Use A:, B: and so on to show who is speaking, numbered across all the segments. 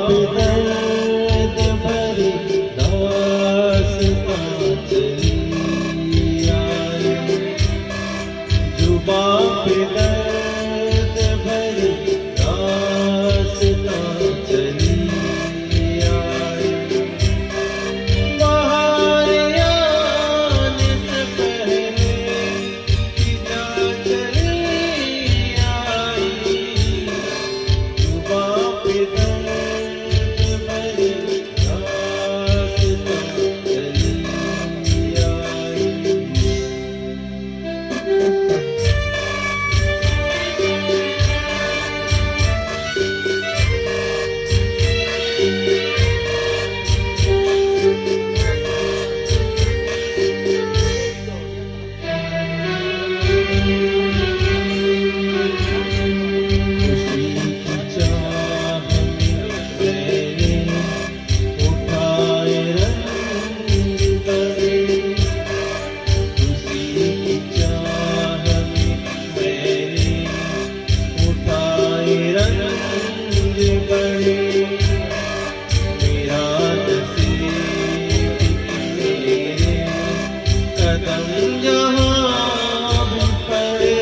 A: पे दर्द भरी दास्तां चली आई, जुबां पे दर्द भरी दास्तां चली आई। बाहर आने से पहले खिजा चली आई, जुबां पे दर्द भरी दास्तां चली आई। खुशी की चाह में मैंने उठाए रंग बड़े, खुशी की चाह में मैंने उठाए रंग बड़े। मेरा नसीब मेरे कदम जहाँ भी पड़े,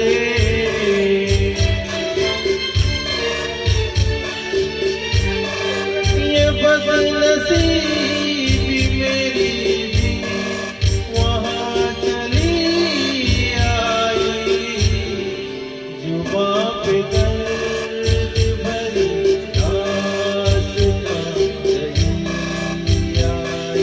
A: ये बदनसीबी मेरी भी वहाँ चली आई, जुबां पे दर्द भरी दास्तां चली आई।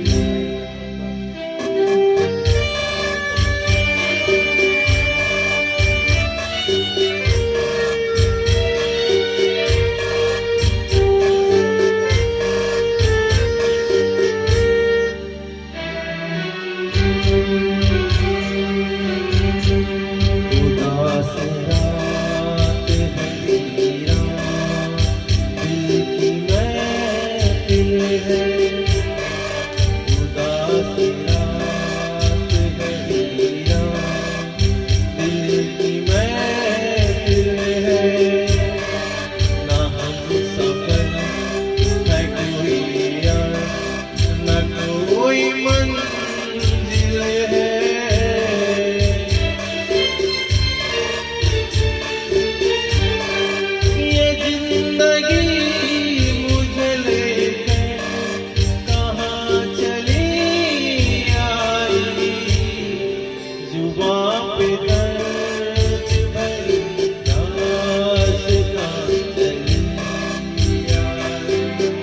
A: उदास रात है वीरां, दिल की महफिल है। उदास रात है वीरां, दिल की महफिल है। ना हम सफर है कोई यार, न कोई मंजिल है। ये जिंदगी मुझे लेकर कहाँ चली आई, जुबां पे दर्द भरी दास्तां चली आई।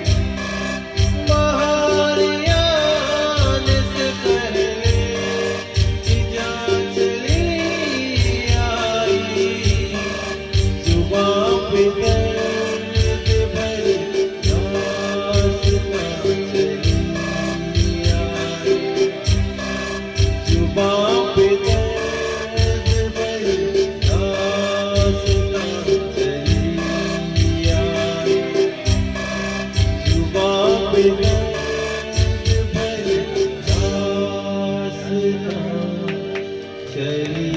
A: बाहर आने से पहले खिजा चली आई, जुबां पे दर्द भरी दास्तां चली आई, जुबां पे दर्द भरी दास्तां चली आई, जुबां पे दर्द भरी दास्तां चली